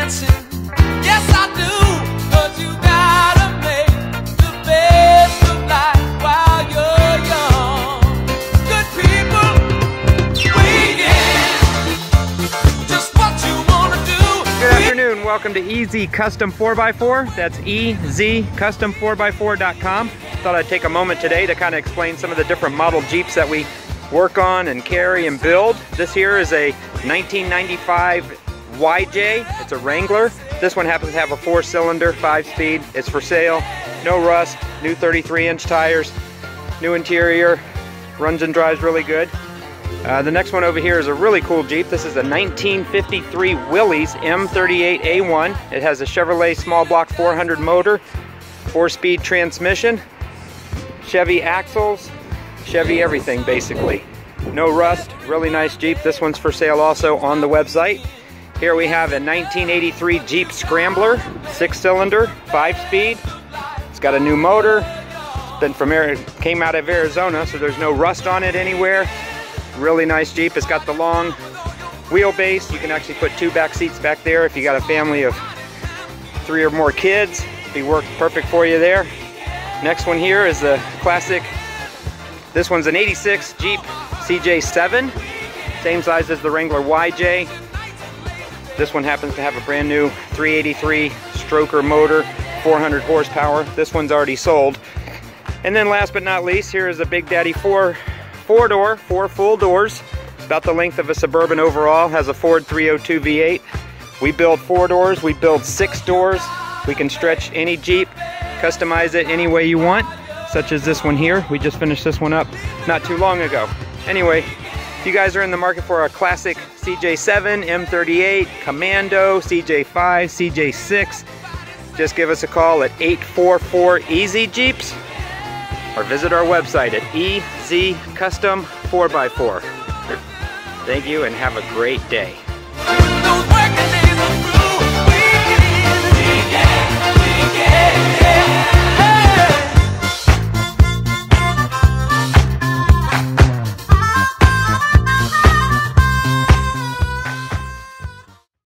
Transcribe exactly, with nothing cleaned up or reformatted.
dancing. Yes, I do, 'cause you gotta make the best of life while you're young. Good people, weekend, just what you wanna do. Good afternoon, welcome to E Z Custom four by four. That's E Z Custom four by four dot com. Thought I'd take a moment today to kind of explain some of the different model Jeeps that we work on and carry and build. This here is a nineteen ninety-five Y J. It's a Wrangler. This one happens to have a four cylinder, five speed. It's for sale. No rust, new thirty-three inch tires, new interior, runs and drives really good. Uh, the next one over here is a really cool Jeep. This is a nineteen fifty-three Willys M thirty-eight A one. It has a Chevrolet small block four hundred motor, four speed transmission, Chevy axles, Chevy everything basically. No rust, really nice Jeep. This one's for sale also on the website. Here we have a nineteen eighty-three Jeep Scrambler, six cylinder, five speed. It's got a new motor. It's been from Ari- came out of Arizona, so there's no rust on it anywhere. Really nice Jeep. It's got the long wheelbase. You can actually put two back seats back there if you got a family of three or more kids. It'd be work perfect for you there. Next one here is the classic. This one's an eighty-six Jeep C J seven, same size as the Wrangler Y J. This one happens to have a brand new three eighty-three stroker motor, four hundred horsepower. This one's already sold. And then last but not least, here is a Big Daddy four, four door, four full doors. It's about the length of a Suburban overall, has a Ford three oh two V eight. We build four doors, we build six doors. We can stretch any Jeep, customize it any way you want, such as this one here. We just finished this one up not too long ago. Anyway, if you guys are in the market for a classic C J seven, M thirty-eight, Commando, C J five, C J six, just give us a call at eight four four E Z Jeeps or visit our website at E Z Custom four by four. Thank you and have a great day. Those working days are through. Weekend, weekend, weekend.